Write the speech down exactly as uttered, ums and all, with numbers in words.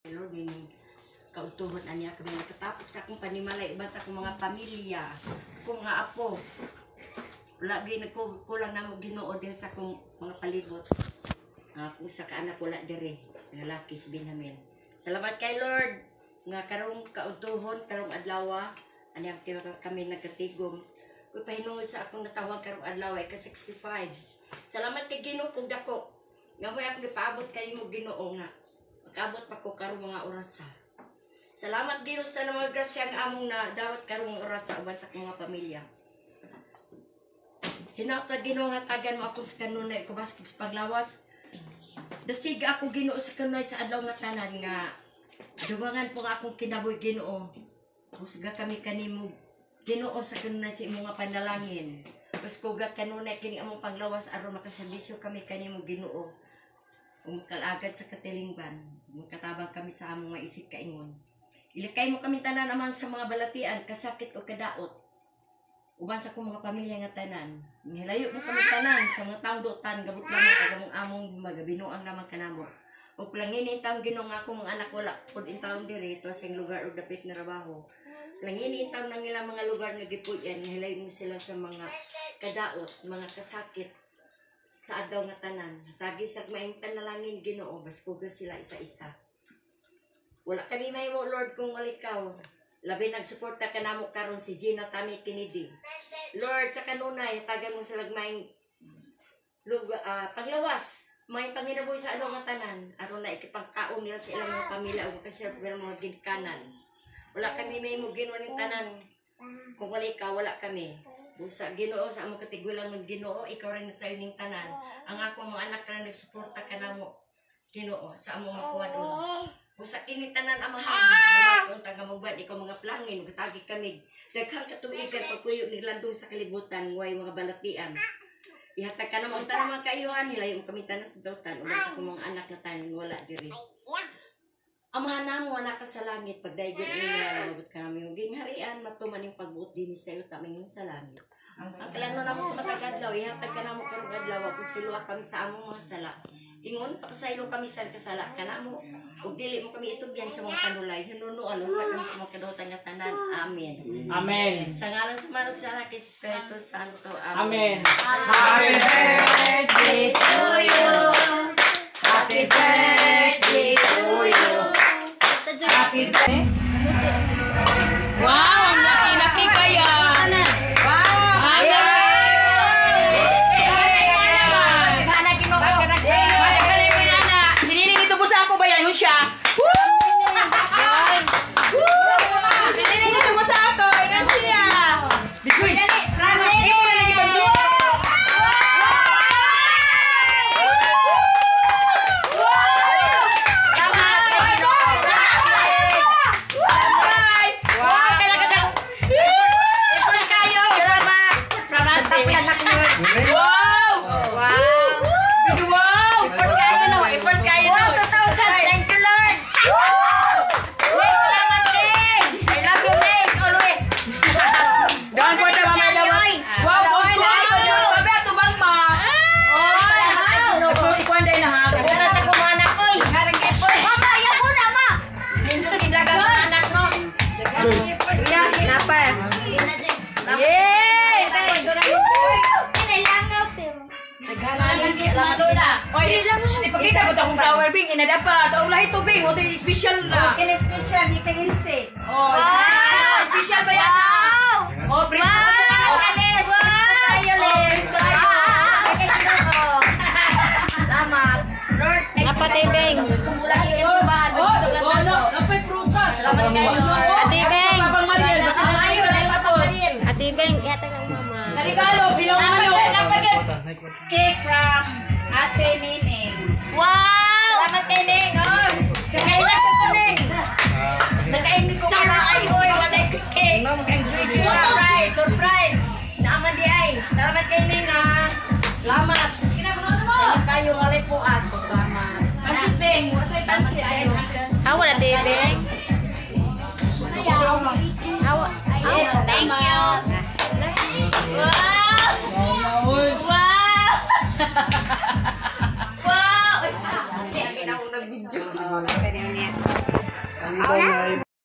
Lord, yung kautuhon na niya kami nakatapos sa akong panimalay, iban sa akong mga pamilya, akong mga apo. Lagi nagkulang na mo Ginoo din sa akong mga palibot. Ako sa kaanak wala dire, nga laki si Benjamin. Salamat kay Lord, nga karong kautuhon, karong adlaw, ani kami nagkatigom. Kung pahinungod sa akong natawag karong adlaw ay ka sixty-five. Salamat kay Ginoo kung dako. Nga mo akong ipaabot kay mo Ginoo nga. Magabot pa ko karong mga orasa. Salamat Ginoo sa mga grasya ang among na dawat karong orasa uban sa mga pamilya. Hinatag Ginoo nga tagan mo ako sa kanunay ko bas paglawas. Dasig ako Ginoo sa kanunay sa adlaw nga tanan nga dumangan po nga akong kinabuhi Ginoo. Husga kami kanimo Ginoo sa kanunay sa imong nga panalangin. Bas kugat kanunay kini among paglawas aron makaserbisyo kami kanimo Ginoo. Umakalagad sa katilingban, magkatabang kami sa among nga isip kaingon. Ilikay mo kami tanan naman sa mga balatian, kasakit o kadaot. Uban sa akong mga pamilya nga tanan. Nilayo mo kami tanan sa mga taong dotan, gabot lang mo among among magabinuang naman kanamo. O planginin taong Ginoo nga akong mga anak wala pud in taong diri to sa lugar o dapit na trabaho. Planginin taong nang ilang mga lugar nga gipuy-an, nilayo mo sila sa mga kadaot, mga kasakit. Sa adlaw nga tanan, tagi sa maayong panalangin Ginoo, baskuga sila isa-isa. Wala kami mahimo Lord kung wala ikaw. Labi nagsuporta ka namo karon si Gina Tami Kennedy. Lord, sa kanunay, tagan mo sila maayong uh, panglawas, may panginabuhi sa adlaw nga tanan, aron na ikipangkaon nila sa ilang mga pamilya o makasirap ng mga ginikanan. Wala kami mahimo Ginoo ning tanan. Kung wala ikaw, wala kami. Busa Ginoo sa among katigulang ng Ginoo, ikaw rin sa ining tanan. Ang akong mga anak na nagsuporta ka namo Ginoo sa among mga kuwadron. Busa kini tanan amahan. Kung taga mo ba ikaw mga plangin, gatagi kami. Daghang katuigan pagpuyo ni landong sa kalibutan, way mga balatian. Ihatag ka namo tanan mga kaayuhan, hilayo kami tanan sa dautan uban sa akong mga anak na tanan wala diri. Amahan namo anak ka sa langit, pagdaigid ini nilalabot ka namin yung gingharian, matuman yung pagbuot din sa iyo, taming sa langit. Ang kalano namo sa matagadlaw, ihatag ka namo karong adlaw, kung silwa kami sa among mga sala. Ingon, pakasaylo kami sa kasala ka namo, ug dili mo kami itugyan sa mga kanulay, hinunuan sa kami sa mga kadautan nga tanan. Amen. Amen. Sa ngalan sa manok sa anak, Espiritu Santo. Amen. Amen. Happy birthday to you. Happy birthday to you. Happy birthday. Wow, ang laki-laki kaya. Wow, ayan. Mana Ginoo. Kaya mo yan na. Siniling ito po sa ako ba yan? Yun siya. Siniling ito po sa ako. Yan siya. Between. Ipakita mo akong flower bing, ina dapat. O lahi tubig, o ito special na. Kini special, di kini si. Oh, special ba yan na? Oh, please. Wow! Alis! Wow! Please kayo, Les! Salamat. Lord, Apatibing. kung wala kayo sa bahan, gusto ka na to. Napay prutas. Salamat kayo, Lord. Atibeng. Papang Mariel, basta Salamat kayo, Lord. Papapalin. Atibeng, ihatag ang mama. Narigalo, bilang ano. Cake from Ate Nining. Wow! Salamat kay Ning, oh! Sa kailan ko ko, Ning? Sa kailan ko ko na ay, oy, waday cake. Surprise! Surprise! Naaman di ay. Salamat kay Ning, ha? Salamat. Salamat kayo, ngalay po as. Salamat. Pansit Beng, wasay pansit. How are Atibeng? How? Thank you. Wow! Wow! Wow! Hindi, akin ako nag-video. Ang iba nga